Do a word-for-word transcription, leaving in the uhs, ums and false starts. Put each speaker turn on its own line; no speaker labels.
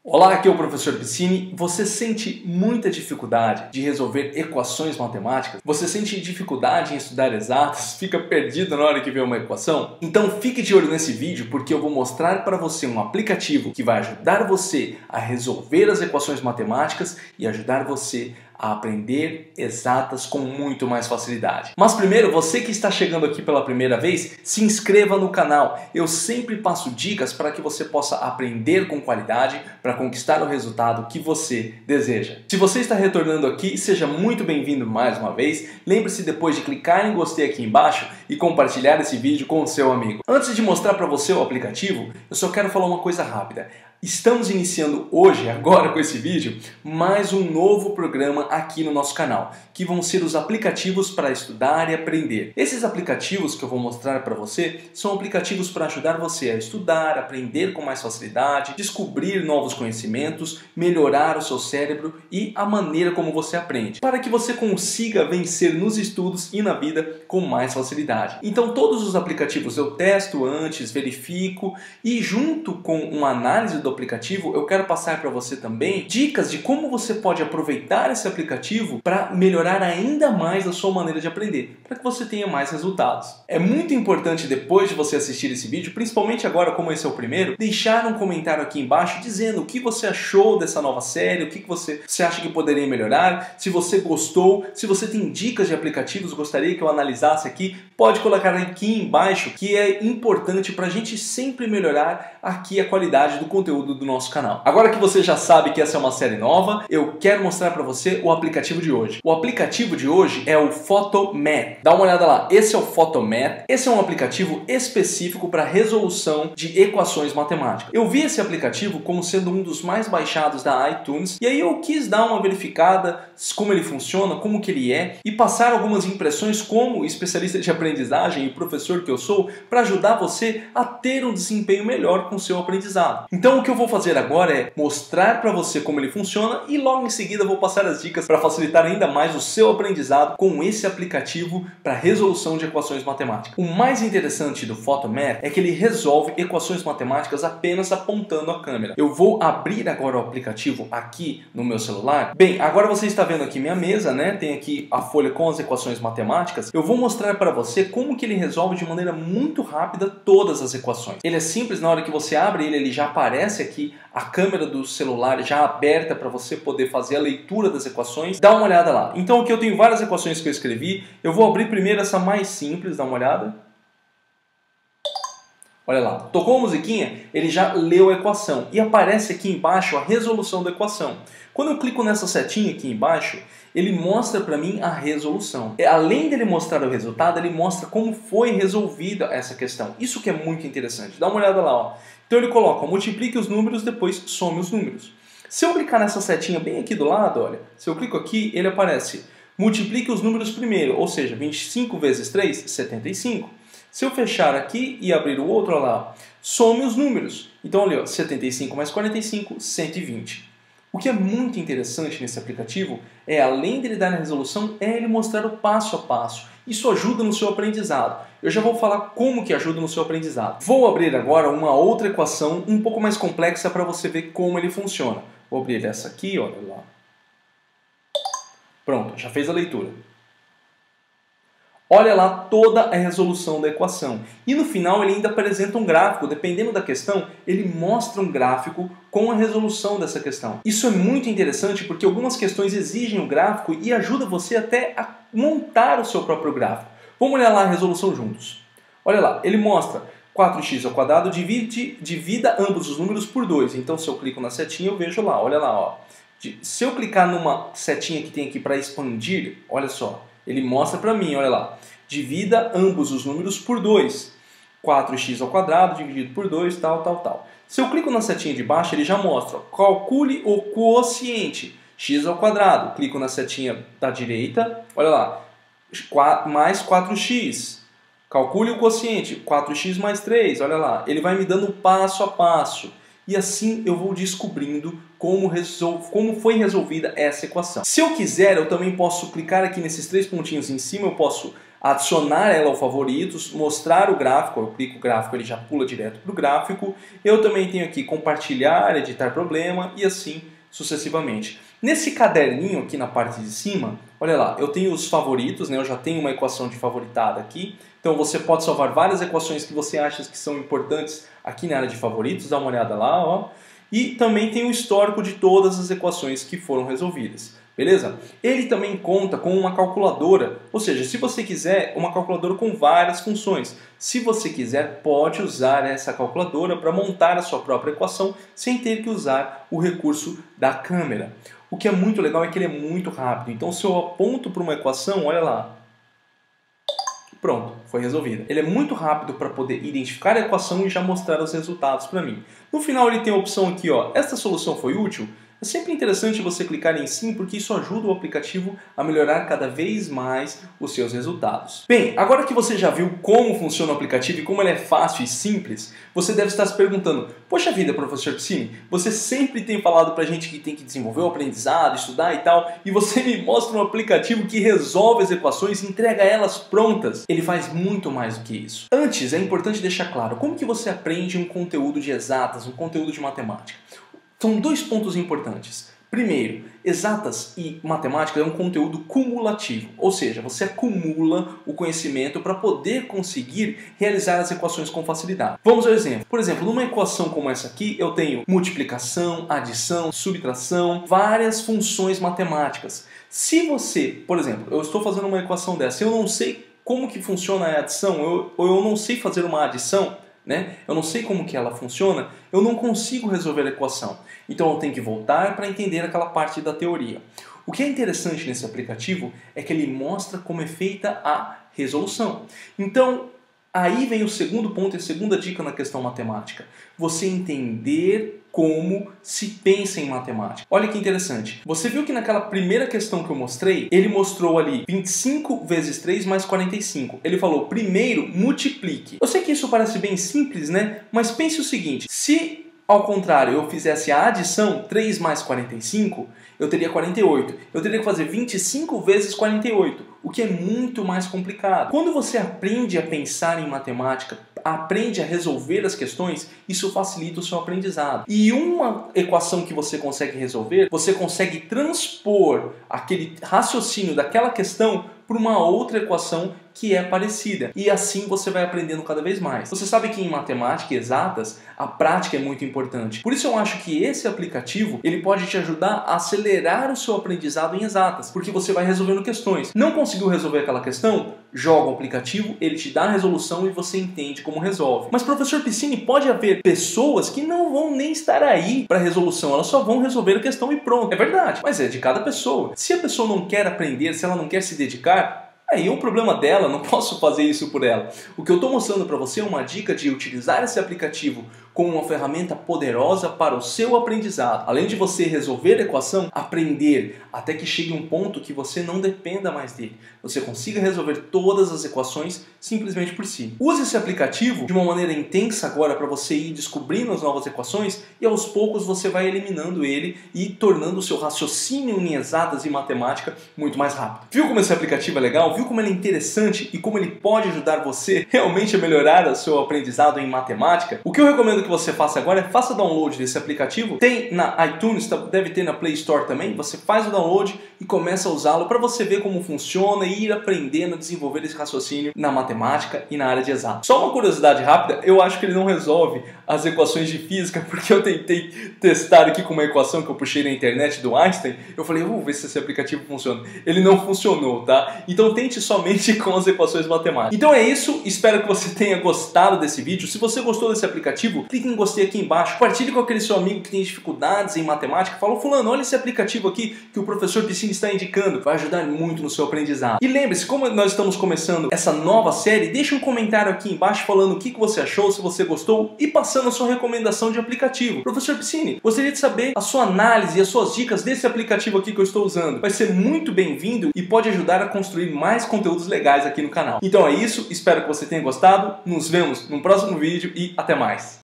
Olá, aqui é o professor Piscini. Você sente muita dificuldade de resolver equações matemáticas? Você sente dificuldade em estudar exatas? Fica perdido na hora que vê uma equação? Então fique de olho nesse vídeo porque eu vou mostrar para você um aplicativo que vai ajudar você a resolver as equações matemáticas e ajudar você a aprender exatas com muito mais facilidade. Mas primeiro, você que está chegando aqui pela primeira vez, se inscreva no canal. Eu sempre passo dicas para que você possa aprender com qualidade para conquistar o resultado que você deseja. Se você está retornando aqui, seja muito bem-vindo mais uma vez. Lembre-se depois de clicar em gostei aqui embaixo e compartilhar esse vídeo com o seu amigo. Antes de mostrar para você o aplicativo, eu só quero falar uma coisa rápida. Estamos iniciando hoje, agora com esse vídeo, mais um novo programa aqui no nosso canal, que vão ser os aplicativos para estudar e aprender. Esses aplicativos que eu vou mostrar para você são aplicativos para ajudar você a estudar, aprender com mais facilidade, descobrir novos conhecimentos, melhorar o seu cérebro e a maneira como você aprende, para que você consiga vencer nos estudos e na vida com mais facilidade. Então todos os aplicativos eu testo antes, verifico e junto com uma análise do aplicativo, eu quero passar para você também dicas de como você pode aproveitar esse aplicativo para melhorar ainda mais a sua maneira de aprender, para que você tenha mais resultados. É muito importante depois de você assistir esse vídeo, principalmente agora como esse é o primeiro, deixar um comentário aqui embaixo dizendo o que você achou dessa nova série, o que você, você acha que poderia melhorar, se você gostou, se você tem dicas de aplicativos, gostaria que eu analisasse aqui, pode colocar aqui embaixo, que é importante para a gente sempre melhorar aqui a qualidade do conteúdo do nosso canal. Agora que você já sabe que essa é uma série nova, eu quero mostrar para você o aplicativo de hoje. O aplicativo de hoje é o Photomath. Dá uma olhada lá, esse é o Photomath. Esse é um aplicativo específico para resolução de equações matemáticas. Eu vi esse aplicativo como sendo um dos mais baixados da iTunes e aí eu quis dar uma verificada como ele funciona, como que ele é e passar algumas impressões como especialista de aprendizagem e professor que eu sou para ajudar você a ter um desempenho melhor com o seu aprendizado. Então o que eu vou fazer agora é mostrar para você como ele funciona e logo em seguida eu vou passar as dicas para facilitar ainda mais o seu aprendizado com esse aplicativo para resolução de equações matemáticas. O mais interessante do Photomath é que ele resolve equações matemáticas apenas apontando a câmera. Eu vou abrir agora o aplicativo aqui no meu celular. Bem, agora você está vendo aqui minha mesa, né? Tem aqui a folha com as equações matemáticas. Eu vou mostrar para você como que ele resolve de maneira muito rápida todas as equações. Ele é simples, na hora que você abre ele, ele já aparece aqui a câmera do celular já aberta para você poder fazer a leitura das equações. Dá uma olhada lá. Então aqui eu tenho várias equações que eu escrevi. Eu vou abrir primeiro essa mais simples, dá uma olhada. Olha lá, tocou a musiquinha, ele já leu a equação e aparece aqui embaixo a resolução da equação. Quando eu clico nessa setinha aqui embaixo, ele mostra para mim a resolução. Além dele mostrar o resultado, ele mostra como foi resolvida essa questão. Isso que é muito interessante. Dá uma olhada lá, ó. Então ele coloca, multiplique os números, depois some os números. Se eu clicar nessa setinha bem aqui do lado, olha, se eu clico aqui, ele aparece, multiplique os números primeiro, ou seja, vinte e cinco vezes três, setenta e cinco. Se eu fechar aqui e abrir o outro, olha lá, some os números. Então, olha, setenta e cinco mais quarenta e cinco, cento e vinte. O que é muito interessante nesse aplicativo é, além dele dar a resolução, é ele mostrar o passo a passo. Isso ajuda no seu aprendizado. Eu já vou falar como que ajuda no seu aprendizado. Vou abrir agora uma outra equação um pouco mais complexa para você ver como ele funciona. Vou abrir essa aqui, olha lá. Pronto, já fez a leitura. Olha lá toda a resolução da equação. E no final ele ainda apresenta um gráfico. Dependendo da questão, ele mostra um gráfico com a resolução dessa questão. Isso é muito interessante porque algumas questões exigem o gráfico e ajuda você até a montar o seu próprio gráfico. Vamos olhar lá a resolução juntos. Olha lá, ele mostra quatro x ao quadrado, divide, divida ambos os números por dois. Então se eu clico na setinha eu vejo lá, olha lá. Ó. Se eu clicar numa setinha que tem aqui para expandir, olha só. Ele mostra para mim, olha lá, divida ambos os números por dois. quatro x ao quadrado dividido por dois, tal, tal, tal. Se eu clico na setinha de baixo, ele já mostra, calcule o quociente, x ao quadrado. Clico na setinha da direita, olha lá, mais quatro x. Calcule o quociente, quatro x mais três, olha lá. Ele vai me dando passo a passo. E assim eu vou descobrindo como, resol... como foi resolvida essa equação. Se eu quiser, eu também posso clicar aqui nesses três pontinhos em cima, eu posso adicionar ela ao favoritos, mostrar o gráfico, eu clico o gráfico, ele já pula direto para o gráfico. Eu também tenho aqui compartilhar, editar problema e assim sucessivamente. Nesse caderninho aqui na parte de cima, olha lá, eu tenho os favoritos, né? Eu já tenho uma equação de favoritada aqui. Então você pode salvar várias equações que você acha que são importantes aqui na área de favoritos, dá uma olhada lá, ó. E também tem o histórico de todas as equações que foram resolvidas. Beleza? Ele também conta com uma calculadora, ou seja, se você quiser, uma calculadora com várias funções. Se você quiser, pode usar essa calculadora para montar a sua própria equação sem ter que usar o recurso da câmera. O que é muito legal é que ele é muito rápido. Então, se eu aponto para uma equação, olha lá. Pronto, foi resolvida. Ele é muito rápido para poder identificar a equação e já mostrar os resultados para mim. No final ele tem a opção aqui, ó, esta solução foi útil? É sempre interessante você clicar em sim, porque isso ajuda o aplicativo a melhorar cada vez mais os seus resultados. Bem, agora que você já viu como funciona o aplicativo e como ele é fácil e simples, você deve estar se perguntando, poxa vida, professor Piscini, você sempre tem falado pra gente que tem que desenvolver o aprendizado, estudar e tal, e você me mostra um aplicativo que resolve as equações e entrega elas prontas. Ele faz muito mais do que isso. Antes, é importante deixar claro como que você aprende um conteúdo de exatas, um conteúdo de matemática. São dois pontos importantes. Primeiro, exatas e matemática é um conteúdo cumulativo, ou seja, você acumula o conhecimento para poder conseguir realizar as equações com facilidade. Vamos ao exemplo. Por exemplo, numa equação como essa aqui, eu tenho multiplicação, adição, subtração, várias funções matemáticas. Se você, por exemplo, eu estou fazendo uma equação dessa, eu não sei como que funciona a adição, eu, ou eu não sei fazer uma adição, né? Eu não sei como que ela funciona, eu não consigo resolver a equação. Então eu tenho que voltar para entender aquela parte da teoria. O que é interessante nesse aplicativo é que ele mostra como é feita a resolução. Então, aí vem o segundo ponto e a segunda dica na questão matemática. Você entender como se pensa em matemática. Olha que interessante. Você viu que naquela primeira questão que eu mostrei, ele mostrou ali vinte e cinco vezes três mais quarenta e cinco. Ele falou, primeiro, multiplique. Eu sei que isso parece bem simples, né? Mas pense o seguinte, se ao contrário eu fizesse a adição, três mais quarenta e cinco, eu teria quarenta e oito. Eu teria que fazer vinte e cinco vezes quarenta e oito, o que é muito mais complicado. Quando você aprende a pensar em matemática, aprende a resolver as questões, isso facilita o seu aprendizado. E uma equação que você consegue resolver, você consegue transpor aquele raciocínio daquela questão para uma outra equação que é parecida. E assim você vai aprendendo cada vez mais. Você sabe que em matemática e exatas, a prática é muito importante. Por isso eu acho que esse aplicativo, ele pode te ajudar a acelerar o seu aprendizado em exatas, porque você vai resolvendo questões. Não conseguiu resolver aquela questão? Joga o aplicativo, ele te dá a resolução e você entende como resolve. Mas professor Piscini, pode haver pessoas que não vão nem estar aí para resolução, elas só vão resolver a questão e pronto. É verdade, mas é de cada pessoa. Se a pessoa não quer aprender, se ela não quer se dedicar, aí é o problema dela, não posso fazer isso por ela. O que eu estou mostrando para você é uma dica de utilizar esse aplicativo como uma ferramenta poderosa para o seu aprendizado. Além de você resolver a equação, aprender até que chegue um ponto que você não dependa mais dele. Você consiga resolver todas as equações simplesmente por si. Use esse aplicativo de uma maneira intensa agora para você ir descobrindo as novas equações e aos poucos você vai eliminando ele e tornando o seu raciocínio em exatas e matemática muito mais rápido. Viu como esse aplicativo é legal? Viu como ele é interessante e como ele pode ajudar você realmente a melhorar o seu aprendizado em matemática? O que eu recomendo que você faça agora é faça download desse aplicativo. Tem na iTunes, deve ter na Play Store também. Você faz o download e começa a usá-lo para você ver como funciona e ir aprendendo a desenvolver esse raciocínio na matemática e na área de exatas. Só uma curiosidade rápida, eu acho que ele não resolve as equações de física, porque eu tentei testar aqui com uma equação que eu puxei na internet do Einstein. Eu falei, vamos ver se esse aplicativo funciona. Ele não funcionou, tá? Então tente somente com as equações matemáticas. Então é isso, espero que você tenha gostado desse vídeo. Se você gostou desse aplicativo, clique em gostei aqui embaixo, compartilhe com aquele seu amigo que tem dificuldades em matemática, fala, fulano, olha esse aplicativo aqui que o professor Piscini está indicando, vai ajudar muito no seu aprendizado. E lembre-se, como nós estamos começando essa nova série, deixe um comentário aqui embaixo falando o que você achou, se você gostou e passando a sua recomendação de aplicativo. Professor Piscini, gostaria de saber a sua análise e as suas dicas desse aplicativo aqui que eu estou usando. Vai ser muito bem-vindo e pode ajudar a construir mais conteúdos legais aqui no canal. Então é isso, espero que você tenha gostado, nos vemos no próximo vídeo e até mais.